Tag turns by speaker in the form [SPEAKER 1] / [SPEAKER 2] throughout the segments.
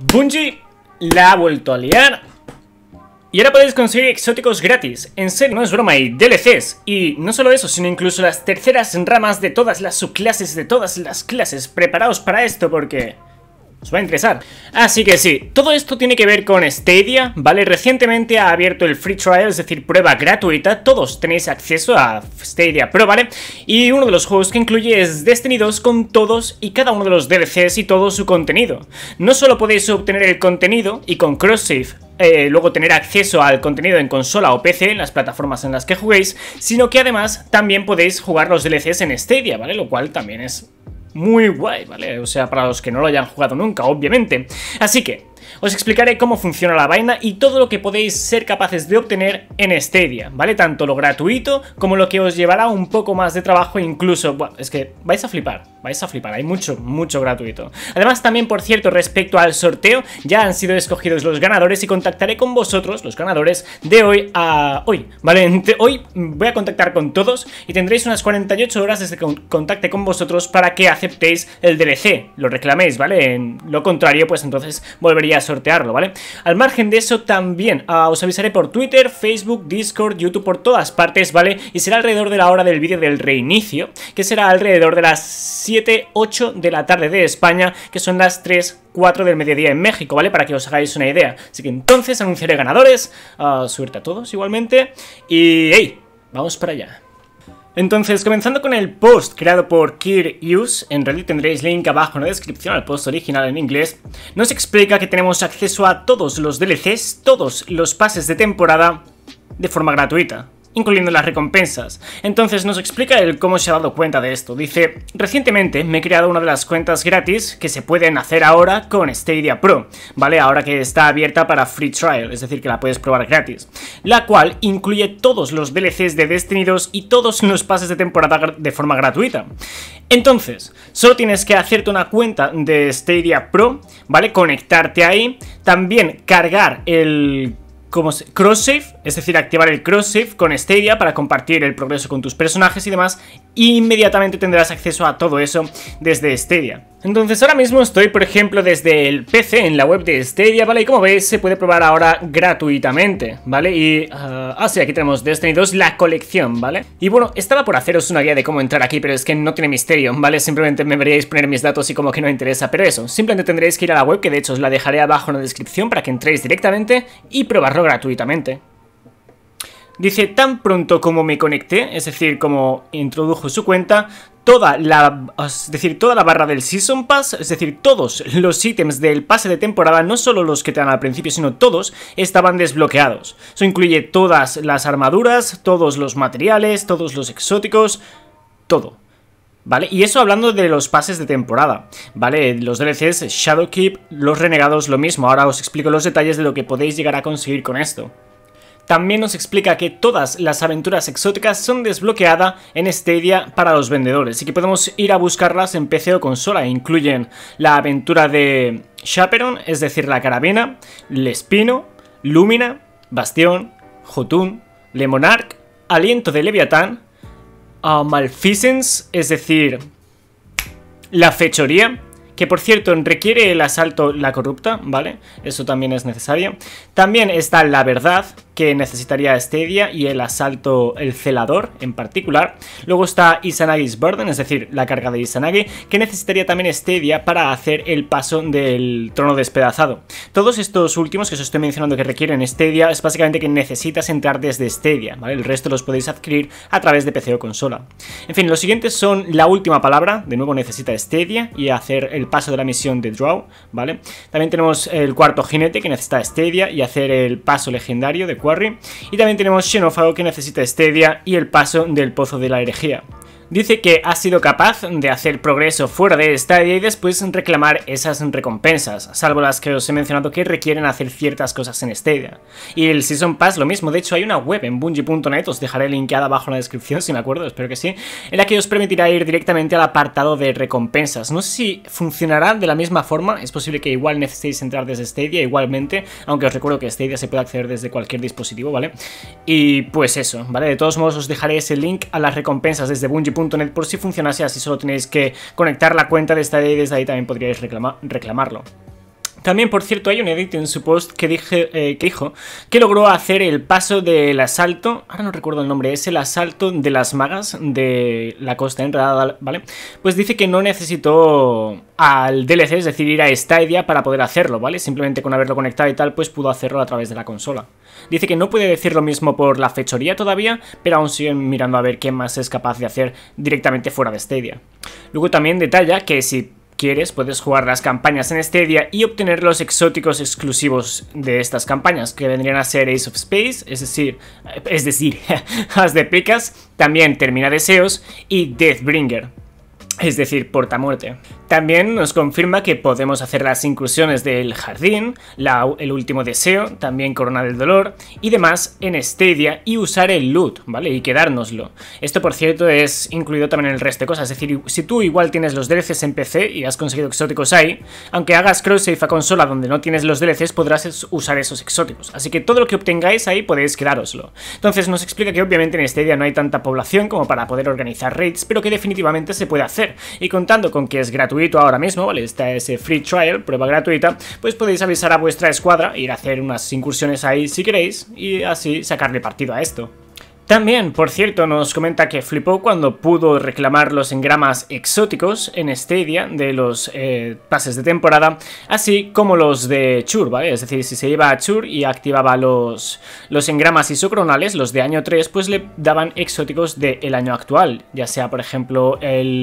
[SPEAKER 1] Bungie la ha vuelto a liar y ahora podéis conseguir exóticos gratis. En serio, no es broma, y DLCs. Y no solo eso, sino incluso las terceras ramas de todas las subclases de todas las clases. Preparaos para esto porque os va a interesar. Así que sí, todo esto tiene que ver con Stadia, ¿vale? Recientemente ha abierto el Free Trial, es decir, prueba gratuita. Todos tenéis acceso a Stadia Pro, ¿vale? Y uno de los juegos que incluye es Destiny 2 con todos y cada uno de los DLCs y todo su contenido. No solo podéis obtener el contenido y con cross-save luego tener acceso al contenido en consola o PC, en las plataformas en las que juguéis, sino que además también podéis jugar los DLCs en Stadia, ¿vale? Lo cual también es muy guay, ¿vale? O sea, para los que no lo hayan jugado nunca, obviamente. Así que os explicaré cómo funciona la vaina y todo lo que podéis ser capaces de obtener en Stadia, ¿vale? Tanto lo gratuito como lo que os llevará un poco más de trabajo, incluso, bueno, es que vais a flipar, hay mucho gratuito. Además, también, por cierto, respecto al sorteo, ya han sido escogidos los ganadores y contactaré con vosotros, los ganadores, de hoy a hoy, ¿vale? Hoy voy a contactar con todos y tendréis unas 48 horas desde que contacte con vosotros para que aceptéis el DLC, lo reclaméis, ¿vale? En lo contrario, pues entonces volvería a sortearlo, ¿vale? Al margen de eso también os avisaré por Twitter, Facebook, Discord, YouTube, por todas partes, ¿vale? Y será alrededor de la hora del vídeo del reinicio, que será alrededor de las 7, 8 de la tarde de España, que son las 3, 4 del mediodía en México, ¿vale? Para que os hagáis una idea. Así que entonces anunciaré ganadores, suerte a todos igualmente, y ¡hey! Vamos para allá. Entonces, comenzando con el post creado por Keir Hughes, en realidad tendréis link abajo en la descripción al post original en inglés, nos explica que tenemos acceso a todos los DLCs, todos los pases de temporada de forma gratuita, incluyendo las recompensas. Entonces nos explica el cómo se ha dado cuenta de esto. Dice: recientemente me he creado una de las cuentas gratis que se pueden hacer ahora con Stadia Pro, ¿vale? Ahora que está abierta para Free Trial, es decir, que la puedes probar gratis, la cual incluye todos los DLCs de Destiny 2 y todos los pases de temporada de forma gratuita. Entonces, solo tienes que hacerte una cuenta de Stadia Pro, ¿vale? Conectarte ahí, también cargar el cross-save, es decir, activar el cross-save con Stadia para compartir el progreso con tus personajes y demás, y inmediatamente tendrás acceso a todo eso desde Stadia. Entonces ahora mismo estoy, por ejemplo, desde el PC en la web de Stadia, ¿vale? Y como veis, se puede probar ahora gratuitamente, ¿vale? Y, sí, aquí tenemos Destiny 2, la colección, ¿vale? Y bueno, estaba por haceros una guía de cómo entrar aquí, pero es que no tiene misterio, ¿vale? Simplemente me veríais poner mis datos y como que no interesa, pero eso, simplemente tendréis que ir a la web, que de hecho os la dejaré abajo en la descripción para que entréis directamente y probarlo gratuitamente. Dice: tan pronto como me conecté, es decir, como introdujo su cuenta, toda la barra del Season Pass, es decir, todos los ítems del pase de temporada, no solo los que te dan al principio, sino todos, estaban desbloqueados. Eso incluye todas las armaduras, todos los materiales, todos los exóticos, todo, ¿vale? Y eso hablando de los pases de temporada, ¿vale? Los DLCs, Shadowkeep, los Renegados, lo mismo. Ahora os explico los detalles de lo que podéis llegar a conseguir con esto. También nos explica que todas las aventuras exóticas son desbloqueadas en Stadia para los vendedores y que podemos ir a buscarlas en PC o consola. Incluyen la aventura de Chaperone, es decir, la carabina, L'Espino, Lumina, Bastión, Jotun, Le Monarque, Aliento de Leviatán, Malfeasance, es decir, la fechoría, que por cierto requiere el asalto la corrupta, ¿vale? Eso también es necesario. También está la verdad, que necesitaría Stadia, y el asalto, el celador en particular. Luego está Izanagi's Burden, es decir, la carga de Izanagi, que necesitaría también Stadia para hacer el paso del trono despedazado. Todos estos últimos que os estoy mencionando que requieren Stadia es básicamente que necesitas entrar desde Stadia, ¿vale? El resto los podéis adquirir a través de PC o consola. En fin, los siguientes son la última palabra, de nuevo necesita Stadia y hacer el paso de la misión de Draw, ¿vale? También tenemos el cuarto jinete que necesita Stadia y hacer el paso legendario de Quarry, y también tenemos Xenófago que necesita Stadia y el paso del Pozo de la Herejía. Dice que ha sido capaz de hacer progreso fuera de Stadia y después reclamar esas recompensas, salvo las que os he mencionado que requieren hacer ciertas cosas en Stadia. Y el Season Pass lo mismo, de hecho hay una web en bungie.net, os dejaré linkeada abajo en la descripción si me acuerdo, espero que sí, en la que os permitirá ir directamente al apartado de recompensas. No sé si funcionará de la misma forma, es posible que igual necesitéis entrar desde Stadia igualmente, aunque os recuerdo que Stadia se puede acceder desde cualquier dispositivo, ¿vale? Y pues eso, ¿vale? De todos modos os dejaré ese link a las recompensas desde bungie.net por si funcionase, así solo tenéis que conectar la cuenta de Stadia y desde ahí también podríais reclamarlo. También, por cierto, hay un edit en su post que dijo que logró hacer el paso del asalto, ahora no recuerdo el nombre, es el asalto de las magas de la Costa Enredada, ¿vale? Pues dice que no necesitó al DLC, es decir, ir a Stadia para poder hacerlo, ¿vale? Simplemente con haberlo conectado y tal, pues pudo hacerlo a través de la consola. Dice que no puede decir lo mismo por la fechoría todavía, pero aún siguen mirando a ver qué más es capaz de hacer directamente fuera de Stadia. Luego también detalla que si quieres, puedes jugar las campañas en Stadia y obtener los exóticos exclusivos de estas campañas, que vendrían a ser Ace of Space, es decir, As de Picas, también Termina Deseos y Deathbringer, es decir, Portamuerte. También nos confirma que podemos hacer las incursiones del Jardín, el Último Deseo, también Corona del Dolor y demás en Stadia y usar el loot, ¿vale? Y quedárnoslo. Esto, por cierto, es incluido también en el resto de cosas, es decir, si tú igual tienes los DLCs en PC y has conseguido exóticos ahí, aunque hagas cross-save a consola donde no tienes los DLCs, podrás usar esos exóticos. Así que todo lo que obtengáis ahí podéis quedároslo. Entonces nos explica que obviamente en Stadia no hay tanta población como para poder organizar raids, pero que definitivamente se puede hacer. Y contando con que es gratuito ahora mismo, ¿vale? Está ese free trial, prueba gratuita, pues podéis avisar a vuestra escuadra, ir a hacer unas incursiones ahí si queréis y así sacarle partido a esto. También, por cierto, nos comenta que flipó cuando pudo reclamar los engramas exóticos en Stadia de los pases de temporada, así como los de Chur, ¿vale? Es decir, si se iba a Chur y activaba los engramas isocronales, los de año 3, pues le daban exóticos del año actual, ya sea, por ejemplo,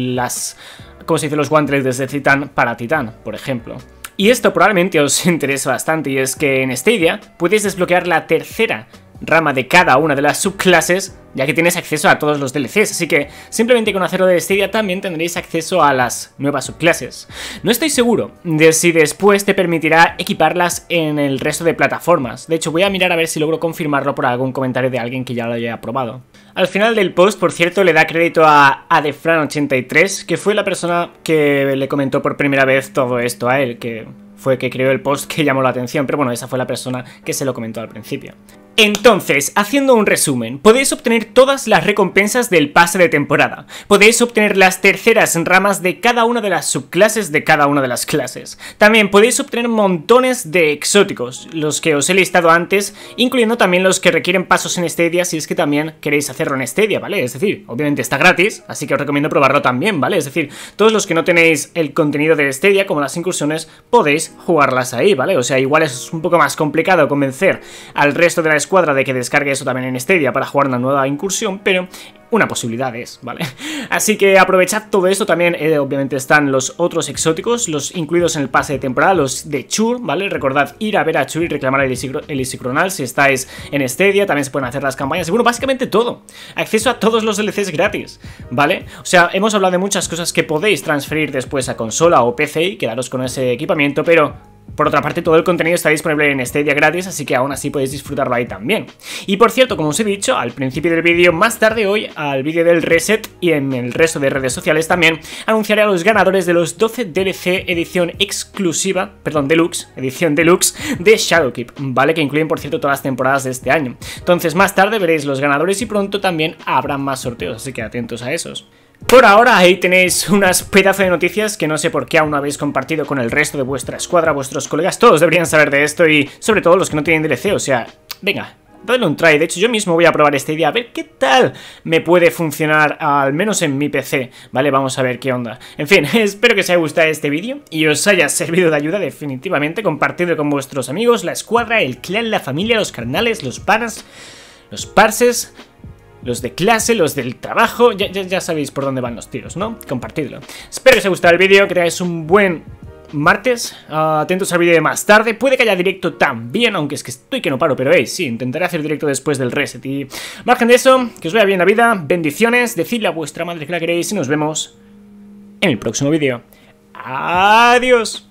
[SPEAKER 1] ¿cómo se dice? Los guantes de Titán para Titán, por ejemplo. Y esto probablemente os interesa bastante, y es que en Stadia puedes desbloquear la tercera rama de cada una de las subclases, ya que tienes acceso a todos los DLCs, así que simplemente con hacerlo de Stadia también tendréis acceso a las nuevas subclases. No estoy seguro de si después te permitirá equiparlas en el resto de plataformas, de hecho voy a mirar a ver si logro confirmarlo por algún comentario de alguien que ya lo haya probado. Al final del post, por cierto, le da crédito a Adefran83, que fue la persona que le comentó por primera vez todo esto a él, que fue que creó el post que llamó la atención, pero bueno, esa fue la persona que se lo comentó al principio. Entonces, haciendo un resumen, podéis obtener todas las recompensas del pase de temporada, podéis obtener las terceras ramas de cada una de las subclases de cada una de las clases, también podéis obtener montones de exóticos, los que os he listado antes, incluyendo también los que requieren pasos en Stadia si es que también queréis hacerlo en Stadia, ¿vale? Es decir, obviamente está gratis, así que os recomiendo probarlo también, ¿vale? Es decir, todos los que no tenéis el contenido de Stadia, como las incursiones, podéis jugarlas ahí, ¿vale? O sea, igual es un poco más complicado convencer al resto de la escuadra de que descargue eso también en Stadia para jugar una nueva incursión, pero una posibilidad es, ¿vale? Así que aprovechad todo esto. También obviamente están los otros exóticos, los incluidos en el pase de temporada, los de Chur, ¿vale? Recordad ir a ver a Chur y reclamar el isicronal si estáis en Stadia. También se pueden hacer las campañas y bueno, básicamente todo. Acceso a todos los DLCs gratis, ¿vale? O sea, hemos hablado de muchas cosas que podéis transferir después a consola o PC y quedaros con ese equipamiento, pero por otra parte, todo el contenido está disponible en Stadia gratis, así que aún así podéis disfrutarlo ahí también. Y por cierto, como os he dicho al principio del vídeo, más tarde hoy, al vídeo del reset y en el resto de redes sociales también, anunciaré a los ganadores de los 12 DLC edición exclusiva, perdón, edición deluxe de Shadowkeep, ¿vale? Que incluyen, por cierto, todas las temporadas de este año. Entonces, más tarde veréis los ganadores y pronto también habrá más sorteos, así que atentos a esos. Por ahora ahí tenéis unas pedazos de noticias que no sé por qué aún no habéis compartido con el resto de vuestra escuadra, vuestros colegas, todos deberían saber de esto y sobre todo los que no tienen DLC, o sea, venga, dadle un try. De hecho yo mismo voy a probar esta idea a ver qué tal me puede funcionar, al menos en mi PC, ¿vale? Vamos a ver qué onda. En fin, espero que os haya gustado este vídeo y os haya servido de ayuda definitivamente. Compartidlo con vuestros amigos, la escuadra, el clan, la familia, los carnales, los panas, los parses, los de clase, los del trabajo, ya sabéis por dónde van los tiros, ¿no? Compartidlo. Espero que os haya gustado el vídeo, que tengáis un buen martes. Atentos al vídeo de más tarde. Puede que haya directo también, aunque es que estoy que no paro, pero sí, intentaré hacer directo después del reset. Y margen de eso, que os vaya bien la vida, bendiciones, decidle a vuestra madre que la queréis y nos vemos en el próximo vídeo. Adiós.